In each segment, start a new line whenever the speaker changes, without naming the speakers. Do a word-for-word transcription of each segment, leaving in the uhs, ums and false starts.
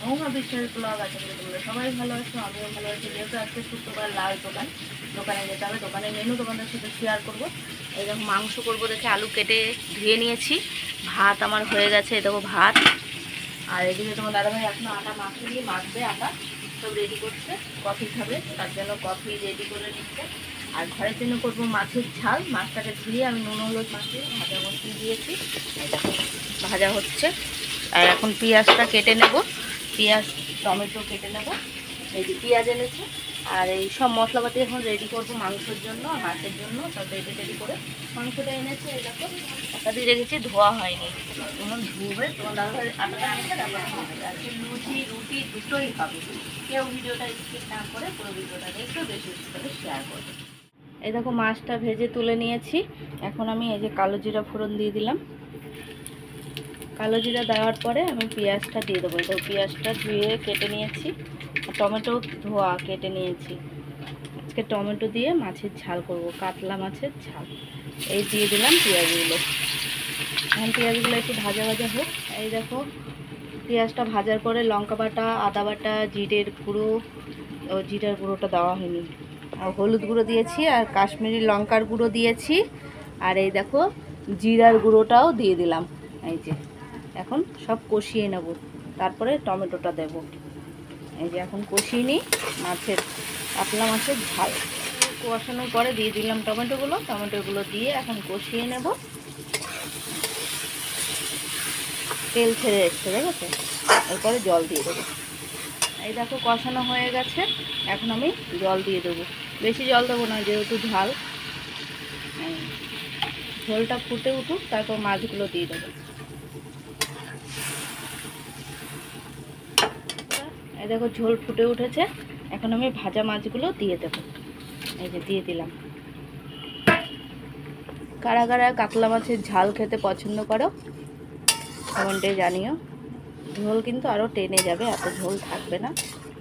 মহুয়া বিশ্বাসের ব্লগ আছে, তোমরা সবাই ভালো আছো, আমিও ভালো আছি। যেহেতু আজকে শুক্রবার লাল দোকান, দোকানে যেতে হবে, দোকানের মেনু তোমাদের সাথে শেয়ার করবো। এই দেখো মাংস করবো দেখে আলু কেটে ধুয়ে নিয়েছি। ভাত আমার হয়ে গেছে, এই দেখো ভাত। আর এদিকে তোমার দাদাভাই এখনো আটা মাখিয়ে মাখবে, আটা সব রেডি করছে। কফি খাবে, তার জন্য কফি রেডি করে নিচ্ছে। আর ঘরের জন্য করবো মাছের ঝাল। মাছটাকে ধুয়ে আমি নুন হলুদ মাখিয়ে ভাজা বসিয়ে দিয়েছি, ভাজা হচ্ছে। আর এখন পেঁয়াজটা কেটে নেব, পেঁয়াজ টমেটো কেটে নেব। এই যে পেঁয়াজ এনেছে, আর এই সব মশলাপাতি এখন রেডি করবো মাংসের জন্য আর মাছের জন্য। সব রেডি রেডি করে মাংসটা এনেছে, এই দেখো আটা দিয়ে রেখেছি, ধোয়া হয়নি, এখন ধুবে। তোমার দাদাভাই আটাটা এনেছে, তারপর আজকে লুচি রুটি দুটোই খাবে। কেউ ভিডিওটা স্কিপ না করে পুরো ভিডিওটা দেখে বেশি বেশি করে শেয়ার করবে। এই দেখো মাছটা ভেজে তুলে নিয়েছি। এখন আমি এই যে কালো জিরা ফোড়ন দিয়ে দিলাম। কালো জিরা দেওয়ার পরে আমি পেঁয়াজটা দিয়ে দেবো। তো পেঁয়াজটা ধুয়ে কেটে নিয়েছি, টমেটো ধোয়া কেটে নিয়েছি। আজকে টমেটো দিয়ে মাছের ঝাল করব, কাতলা মাছের ঝাল। এই দিয়ে দিলাম পেঁয়াজগুলো। এখন পেঁয়াজগুলো একটু ভাজা ভাজা হোক। এই দেখো পেঁয়াজটা ভাজার পরে লঙ্কা বাটা, আদা বাটা, জিরের গুঁড়ো, ও জিরার গুঁড়োটা দেওয়া হয়নি, আর হলুদ গুঁড়ো দিয়েছি, আর কাশ্মীরি লঙ্কার গুঁড়ো দিয়েছি। আর এই দেখো জিরার গুঁড়োটাও দিয়ে দিলাম। এই যে এখন সব কষিয়ে নেব, তারপরে টমেটোটা দেব। এই যে এখন কষিয়ে নিই মাছের, কাতলা মাছের ঝাল। কষানোর পরে দিয়ে দিলাম টমেটোগুলো, টমেটোগুলো দিয়ে এখন কষিয়ে নেব। তেল ছেড়ে এসছে, দেখেছো? এরপরে জল দিয়ে দেবো। এই দেখো কষানো হয়ে গেছে, এখন আমি জল দিয়ে দেবো। বেশি জল দেবো না, যেহেতু ঝাল। ঝোলটা ফুটে উঠুক, তারপর মাছগুলো দিয়ে দেবো। এই দেখো ঝোল ফুটে উঠেছে, এখন আমি ভাজা মাছগুলো দিয়ে দেবো। এই যে দিয়ে দিলাম। কারা কারা কাতলা মাছের ঝাল খেতে পছন্দ করো কমেন্টে জানিও। ঝোল কিন্তু আরও টেনে যাবে, এত ঝোল থাকবে না।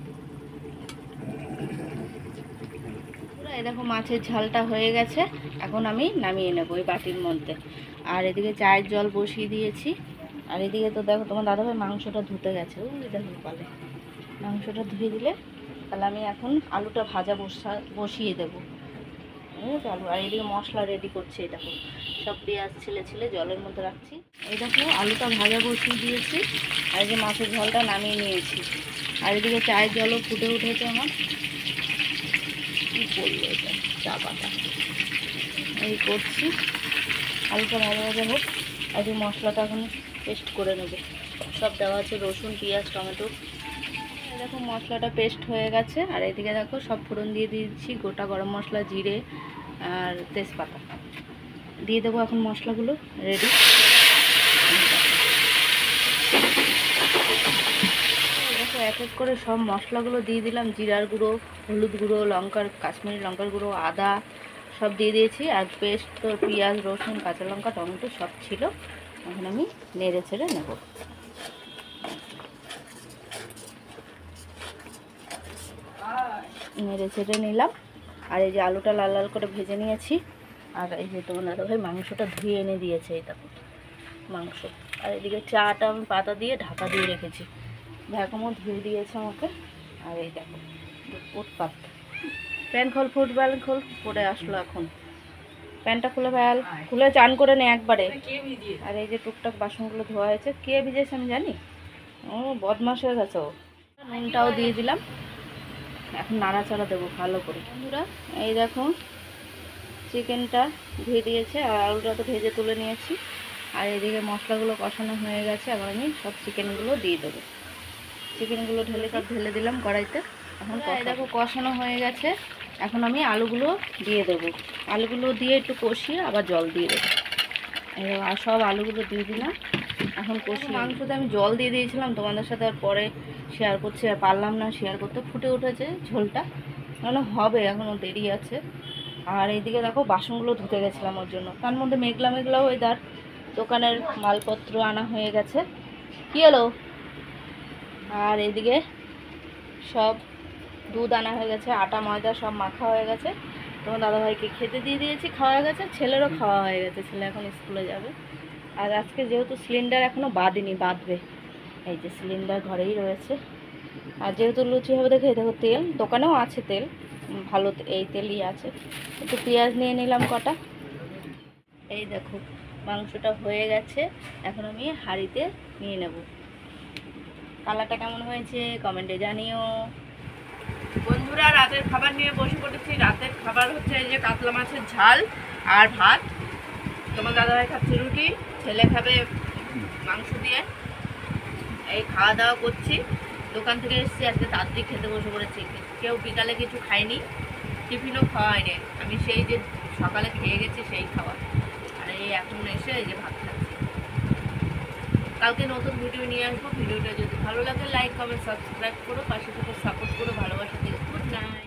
এই দেখো মাছের ঝালটা হয়ে গেছে, এখন আমি নামিয়ে নেবো এই বাটির মধ্যে। আর এদিকে চায়ের জল বসিয়ে দিয়েছি। আর এদিকে তো দেখো তোমার দাদাভাই মাংসটা ধুতে গেছে, ওই দেখো পালে মাংসটা ধুয়ে দিলে তাহলে আমি এখন আলুটা ভাজা বসা বসিয়ে দেবো। আলু, আর এদিকে মশলা রেডি করছি। এই দেখো সব পেঁয়াজ ছিলে ছিলে জলের মধ্যে রাখছি। এই দেখো আলুটা ভাজা বসিয়ে দিয়েছি, আর এই যে মাছের ঝালটা নামিয়ে নিয়েছি। আর এদিকে চায়ের জলও ফুটে উঠেছে আমার। কী করলো এটা, চা পাতা এই করছি। আলুটা ভাজা ভাজা হোক, আর এই মশলাটা এখন পেস্ট করে নেব। সব দেওয়া আছে, রসুন পেঁয়াজ টমেটো। দেখো মশলাটা পেস্ট হয়ে গেছে। আর এদিকে দেখো সব ফোড়ন দিয়ে দিয়েছি, গোটা গরম মশলা, জিরে আর তেজপাতা দিয়ে দেবো। এখন মশলাগুলো রেডি। দেখো এক এক করে সব মশলাগুলো দিয়ে দিলাম। জিরার গুঁড়ো, হলুদ গুঁড়ো, লঙ্কার কাশ্মীরি লঙ্কার গুঁড়ো, আদা সব দিয়ে দিয়েছি। আর পেস্ট তো পেঁয়াজ রসুন কাঁচা লঙ্কা টমেটো সব ছিল। এখন আমি নেড়ে ছেড়ে নেব। নেড়ে ছেড়ে নিলাম। আর এই যে আলুটা লাল লাল করে ভেজে নিয়েছি। আর এই যে তোমার দাদাভাই মাংসটা ধুয়ে এনে দিয়েছে, এই দেখো মাংস। আর এদিকে চাটা আমি পাতা দিয়ে ঢাকা দিয়ে রেখেছি, ভ্যাকুমও ধুয়ে দিয়েছে আমাকে। আর এই দেখো উৎপাত, প্যান্ট খোল ফুট প্যান্ট খোল পরে আসলো এখন। প্যান্টটা খুলে ফেল, খুলে চান করে নে একবারে। আর এই যে টুকটাক বাসনগুলো ধোয়া হয়েছে। কে ভিজেছে আমি জানি, ও বদমাস হয়ে গেছে। ও নুনটাও দিয়ে দিলাম, এখন নাড়াচাড়া দেবো ভালো করে। বন্ধুরা এই দেখো চিকেনটা ধুয়ে দিয়েছে, আর আলুটা তো ভেজে তুলে নিয়েছি। আর এদিকে মশলাগুলো কষানো হয়ে গেছে, আবার আমি সব চিকেনগুলো দিয়ে দেবো। চিকেনগুলো ঢেলে সব ঢেলে দিলাম কড়াইতে। এখন দেখো কষানো হয়ে গেছে, এখন আমি আলুগুলো দিয়ে দেবো। আলুগুলো দিয়ে একটু কষিয়ে আবার জল দিয়ে দেবো। আর সব আলুগুলো দিয়ে দিলাম, এখন কষি। মাংসতে আমি জল দিয়ে দিয়েছিলাম তোমাদের সাথে, আর পরে শেয়ার করছি, আর পারলাম না শেয়ার করতে। ফুটে উঠেছে ঝোলটা, মানে হবে, এখনও দেরি আছে। আর এইদিকে দেখো বাসনগুলো ধুতে গেছিলাম ওর জন্য, তার মধ্যে মেঘলা মেঘলা ওয়েদার। দোকানের মালপত্র আনা হয়ে গেছে। কী হলো? আর এদিকে সব দুধ আনা হয়ে গেছে, আটা ময়দা সব মাখা হয়ে গেছে। তোমার দাদাভাইকে খেতে দিয়ে দিয়েছি, খাওয়া গেছে। ছেলেরও খাওয়া হয়ে গেছে, ছেলে এখন স্কুলে যাবে। আর আজকে যেহেতু সিলিন্ডার এখনও বাঁধেনি, বাঁধবে। এই যে সিলিন্ডার ঘরেই রয়েছে, আর যেহেতু লুচি হবে দেখে দেখো তেল দোকানেও আছে তেল, ভালো এই তেলই আছে। একটু পেঁয়াজ নিয়ে নিলাম কটা। এই দেখো মাংসটা হয়ে গেছে, এখন আমি হাঁড়িতে নিয়ে নেব। কালারটা কেমন হয়েছে কমেন্টে জানিও।
বন্ধুরা রাতের খাবার নিয়ে বসে পড়েছি। রাতের খাবার হচ্ছে এই যে কাতলা মাছের ঝাল আর ভাত। তোমার দাদাভাই খাচ্ছে রুটি, ছেলে খাবে মাংস দিয়ে। এই খাওয়া দাওয়া করছি। দোকান থেকে এসেছি, আজকে তাড়াতাড়ি খেতে বসে পড়েছি। কেউ বিকালে কিছু খায়নি, টিফিনও খাওয়া হয়নি। আমি সেই যে সকালে খেয়ে গেছি সেই খাওয়া, আর এই এখন এসে এই যে ভাত খাচ্ছি। কালকে নতুন ভিডিও নিয়ে আসবো। ভিডিওটা যদি ভালো লাগে লাইক কমেন্ট সাবস্ক্রাইব করো, পাশে থেকে সাপোর্ট করো, ভালোবাসা দিও। Good night.